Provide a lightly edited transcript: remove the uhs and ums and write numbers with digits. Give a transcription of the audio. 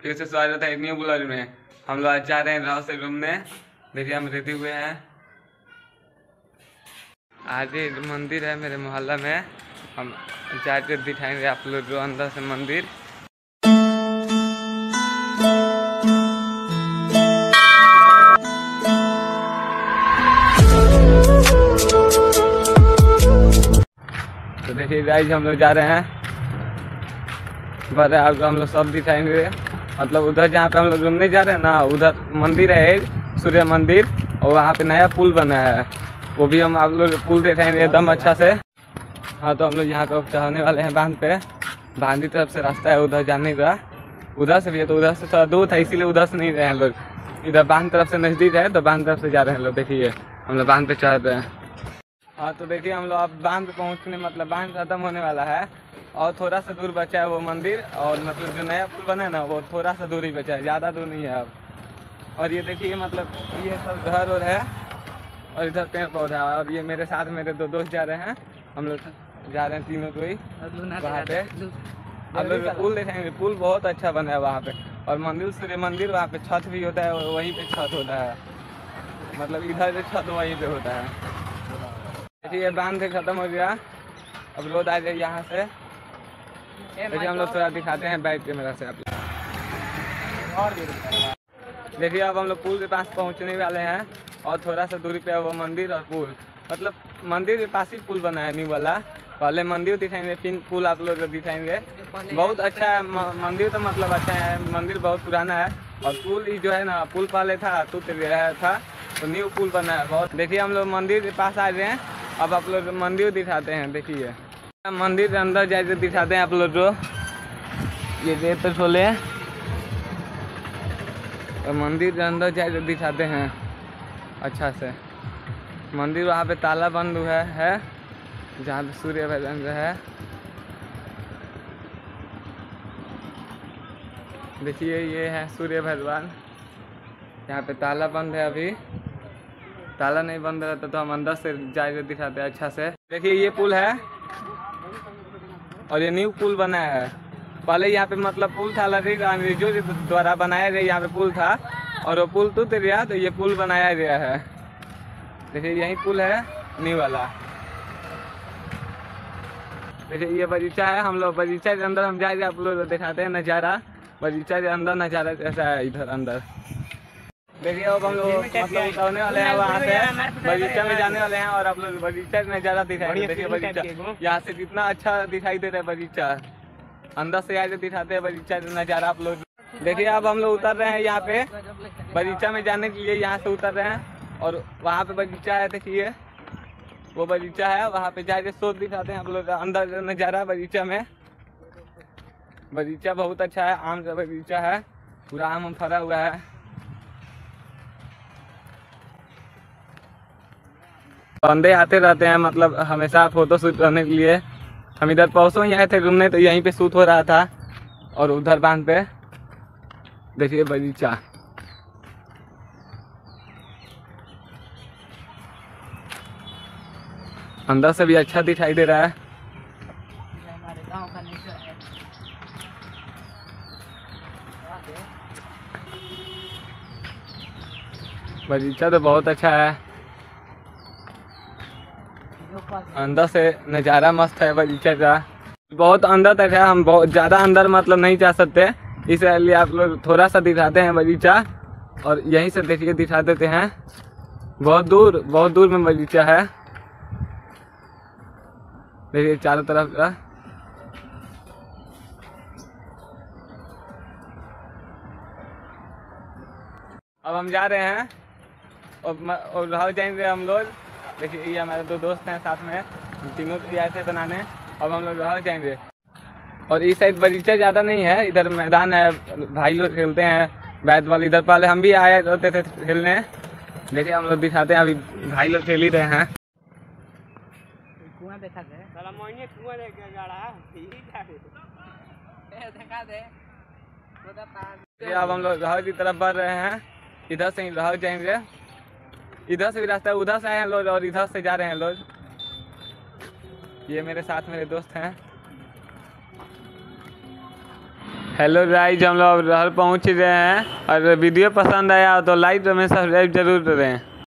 फिर से स्वागत है न्यू ब्लॉग में। हम लोग आज जा रहे हैं राव से घूमने। देखिए हम रेडी हुए हैं। आगे मंदिर है मेरे मोहल्ला में, हम जाके दिखाएंगे आप लोग जो अंदर से मंदिर। तो देखिए गाइस हम लोग जा रहे हैं, पर आपको हम लोग सब दिखाएंगे। मतलब उधर जहाँ पे हम लोग घूमने जा रहे हैं ना, उधर मंदिर है सूर्य मंदिर, और वहाँ पे नया पुल बना है, वो भी हम आप लोग पुल दिखाएंगे एकदम अच्छा से। हाँ तो हम लोग यहाँ पे चढ़ने वाले हैं बांध पे। बांध की तरफ से रास्ता है उधर जाने का, उधर से भी है, तो उधर से थोड़ा दूर था इसीलिए उधर से नहीं रहे हैं लोग। इधर बांध तरफ से नज़दीक है तो बांध तरफ से जा रहे हैं लोग। देखिए हम लोग बांध पे चढ़ रहे हैं। हाँ तो देखिए हम लोग अब बांध पे पहुँचने, मतलब बांध खत्म होने वाला है और थोड़ा सा दूर बचा है वो मंदिर, और मतलब जो नया पुल बना है ना वो थोड़ा सा दूर ही बचा है, ज़्यादा दूर नहीं है अब। और ये देखिए मतलब ये सब घर और है, और इधर पेड़ पौधा है। और ये मेरे साथ मेरे दो दोस्त जा रहे हैं, हम लोग जा रहे हैं तीनों कोई वहाँ पे। हम लोग पुल देखेंगे, पुल बहुत अच्छा बना है वहाँ पे। और मंदिर सूर्य मंदिर, वहाँ पे छत भी होता है, वहीं पे छत होता है, मतलब इधर से छत वहीं पे होता है। देखिए बांध से खत्म हो गया, अब रोड आ जाए यहाँ से। देखिए हम लोग थोड़ा दिखाते हैं बैक कैमरा से आप लोग। देखिए अब हम लोग पुल के पास पहुँचने वाले हैं, और थोड़ा सा दूरी पे है वो मंदिर और पुल। मतलब मंदिर के पास ही पुल बना है न्यू वाला। पहले मंदिर दिखाएंगे फिर पुल आप लोग दिखाएंगे। बहुत अच्छा है मंदिर, तो मतलब अच्छा है, मंदिर बहुत पुराना है। और पुल जो है ना, पुल पहले था टूट गया था, तो न्यू पुल बना है बहुत। देखिए हम लोग मंदिर के पास आ गए हैं, अब आप लोग मंदिर दिखाते हैं। देखिए मंदिर के अंदर जाके दिखाते हैं आप लोग को। ये गेट तो खोले, और मंदिर के अंदर जाके दिखाते हैं अच्छा से। मंदिर वहाँ पे ताला बंद है जहाँ पे सूर्य भगवान है। देखिए ये है सूर्य भगवान, यहाँ पे ताला बंद है। अभी ताला नहीं बंद रहता तो हम अंदर से जाके दिखाते हैं अच्छा से। देखिए ये पुल है, और ये न्यू पुल बना है। पहले यहाँ पे मतलब पुल था लगे, अंग्रेजों के द्वारा बनाया गया यहाँ पे पुल था, और वो पुल टूट गया तो ये पुल बनाया गया है। देखिए यही पुल है न्यू वाला। देखिए ये बगीचा है, हम लोग बगीचा के अंदर हम जाएंगे, आप लोग दिखाते हैं नज़ारा। बगीचा के अंदर नज़ारा कैसा है इधर अंदर। देखिए अब हम लोग मतलब उतरने वाले हैं वहाँ से, बगीचा में जाने वाले हैं, और आप लोग बगीचा का नज़ारा दिखाएंगे। देखिए बगीचा यहाँ से कितना अच्छा दिखाई दे रहा है बगीचा, अंदर से आके दिखाते हैं बगीचा का नज़ारा आप लोग। देखिए अब हम लोग उतर रहे हैं यहाँ पे बगीचा में जाने के लिए, यहाँ से उतर रहे हैं, और वहाँ पे बगीचा है। देखिए वो बगीचा है, वहाँ पे जाके शोध दिखाते हैं आप लोग अंदर का नज़ारा बगीचा में। बगीचा बहुत अच्छा है, आम का बगीचा है, पूरा आम फरा हुआ है। बंदे आते रहते हैं, मतलब हमेशा फोटो शूट करने के लिए। हम इधर परसों ही आए थे घूमने, तो यहीं पे शूट हो रहा था। और उधर बांध पे देखिए बगीचा, अंदर से भी अच्छा दिखाई दे रहा है। बगीचा तो बहुत अच्छा है, अंदर से नज़ारा मस्त है बगीचा का। बहुत अंदर तक है, हम बहुत ज़्यादा अंदर मतलब नहीं जा सकते, इसलिए आप लोग थोड़ा सा दिखाते हैं बगीचा। और यहीं से देखिए दिखा देते हैं, बहुत दूर में बगीचा है। देखिए चारों तरफ का। अब हम जा रहे हैं और रह जाएंगे हम लोग। देखिए ये हमारे दो दोस्त हैं साथ में, तीनों भी आए थे बनाने। अब हम लोग रह जाएंगे। और इस साइड बगीचा ज़्यादा नहीं है, इधर मैदान है, भाई लोग खेलते हैं बैट बॉल। इधर पहले हम भी आए होते थे खेलने। देखिए हम लोग दिखाते हैं, अभी भाई लोग खेल ही रहे हैं। अब हम लोग रह की तरफ बढ़ रहे हैं, इधर से ही रह जाएंगे। इधर से भी रास्ता है, उधर से आए हैं लोग और इधर से जा रहे हैं लोग। ये मेरे साथ मेरे दोस्त हैं। हेलो गाइस, हम लोग अब घर पहुंच रहे हैं और वीडियो पसंद आया तो लाइक और सब्सक्राइब जरूर करें।